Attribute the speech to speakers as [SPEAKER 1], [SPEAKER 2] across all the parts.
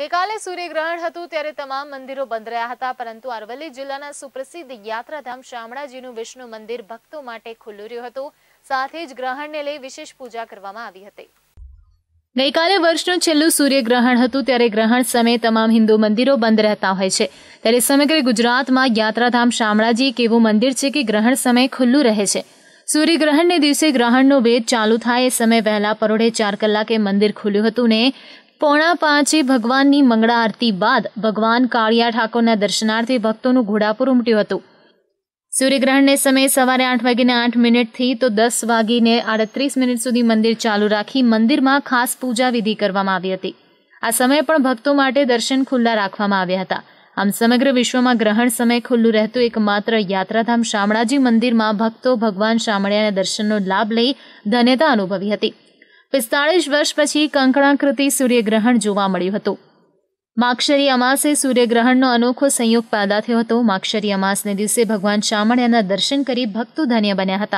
[SPEAKER 1] ગઈકાલે સૂર્યગ્રહણ હતું ત્યારે તમામ મંદિરો બંધ રહ્યા હતા, પરંતુ અરવલ્લી જિલ્લાના સુપ્રસિદ્ધ યાત્રાધામ શામળાજીનું વિષ્ણુ મંદિર ભક્તો માટે ખુલ્લું રહ્યું હતું। સાથે જ ગ્રહણને લઈ વિશેષ પૂજા કરવામાં આવી હતી। ગઈકાલે વર્ષનું છેલ્લું સૂર્યગ્રહણ હતું ત્યારે ગ્રહણ સમયે તમામ હિન્દુ મંદિરો બંધ રહેતા હોય છે, ત્યારે સમગ્ર ગુજરાતમાં યાત્રાધામ શામળાજી એક એવું મંદિર છે કે ગ્રહણ સમયે ખુલ્લું રહે છે। સૂર્યગ્રહણને દિવસે ગ્રહણનો વેદ ચાલુ થાય એ સમયે વહેલા પરોઢે 4 કલાકે મંદિર ખુલ્યું હતું ને 4:45 ભગવાનની મંગળા આરતી બાદ ભગવાન કાળિયા ઠાકોરના દર્શનાર્થે ભક્તોનું ઘોડાપુર ઉમટ્યું હતું। સૂર્યગ્રહણને સમયે સવારે 8:08 થી તો 10:38 સુધી મંદિર ચાલુ રાખી મંદિરમાં ખાસ પૂજા વિધિ કરવામાં આવી હતી। આ સમયે પણ ભક્તો માટે દર્શન ખુલ્લા રાખવામાં આવ્યા હતા। આમ સમગ્ર વિશ્વમાં ગ્રહણ સમયે ખુલ્લું રહેતું એકમાત્ર યાત્રાધામ શામળાજી મંદિરમાં ભક્તો ભગવાન શામળિયાના દર્શનનો લાભ લઈ ધન્યતા અનુભવી હતી। 45 વર્ષ પછી કંકણાકૃતિ સૂર્યગ્રહણ જોવા મળ્યું હતું। માક્ષરી અમાસે સૂર્યગ્રહણનો અનોખો સંયોગ પેદા થયો હતો। માક્ષરી અમાસને દિવસે ભગવાન શામળિયાના દર્શન કરી ભક્તો ધન્ય બન્યા હતા।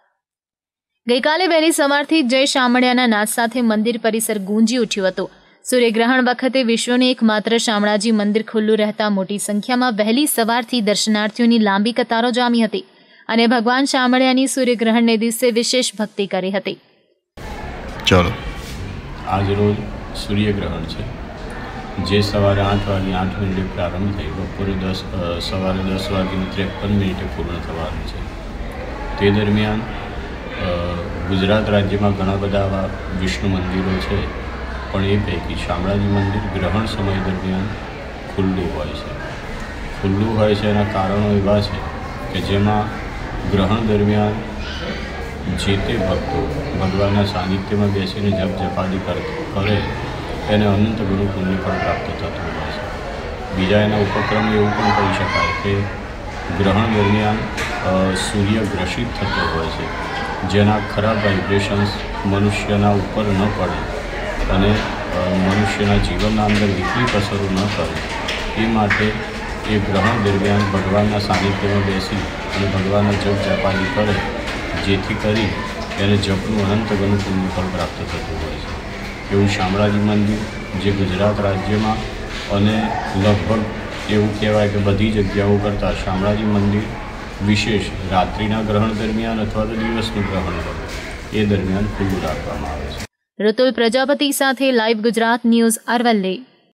[SPEAKER 1] ગઈકાલે વહેલી સવારથી જય શામળિયાના નાદ સાથે મંદિર પરિસર ગુંજી ઉઠ્યું હતું। સૂર્યગ્રહણ વખતે વિશ્વનું એકમાત્ર શામળાજી મંદિર ખુલ્લું રહેતા મોટી સંખ્યામાં વહેલી સવારથી દર્શનાર્થીઓની લાંબી કતારો જામી હતી અને ભગવાન શામળિયાની સૂર્યગ્રહણને દિવસે વિશેષ ભક્તિ કરી હતી।
[SPEAKER 2] चलो
[SPEAKER 3] आज रोज सूर्यग्रहण है जे सवारे 8:08 प्रारंभ थी बपोरे सवारे 10:53 पूर्ण थवानुं छे। ते दरमियान गुजरात राज्य में घणा बधा विष्णु मंदिरों है, पण ए पैकी शामळाजी मंदिर ग्रहण समय दरमियान खुल्लुं होय छे। खुल्लुं होय छे एना कारणों एवा छे के जेमां ग्रहण दरमियान जे ते भक्तो भगवान सानिध्य में बेसीने जप जपादी करे એને અનંત ગુરુ પુણ્ય પણ પ્રાપ્ત થતું હોય છે। બીજા એના ઉપક્રમ એવું પણ કહી શકાય કે ગ્રહણ દરમિયાન સૂર્ય ગ્રસિત થતો હોય છે, જેના ખરાબ વાઇબ્રેશન્સ મનુષ્યના ઉપર ન પડે અને મનુષ્યના જીવનના અંદર વિપરીત અસરો ન કરે એ માટે એ ગ્રહણ દરમિયાન ભગવાનના સાનિધ્યમાં બેસી અને ભગવાનના જપ જપાદી કરે, જેથી કરી એને જપનું અનંત ગણું પુણ્ય ફળ પ્રાપ્ત થતું હોય છે। એવું શામળાજી મંદિર જે ગુજરાત રાજ્યમાં અને લગભગ એવું કહેવાય કે બધી જગ્યાઓ કરતાં શામળાજી મંદિર વિશેષ રાત્રિના ગ્રહણ દરમિયાન અથવા તો દિવસનું ગ્રહણ હોય એ દરમિયાન ખુલ્લું રાખવામાં આવે છે।
[SPEAKER 1] ઋતુલ પ્રજાપતિ સાથે લાઈવ ગુજરાત ન્યૂઝ અરવલ્લી।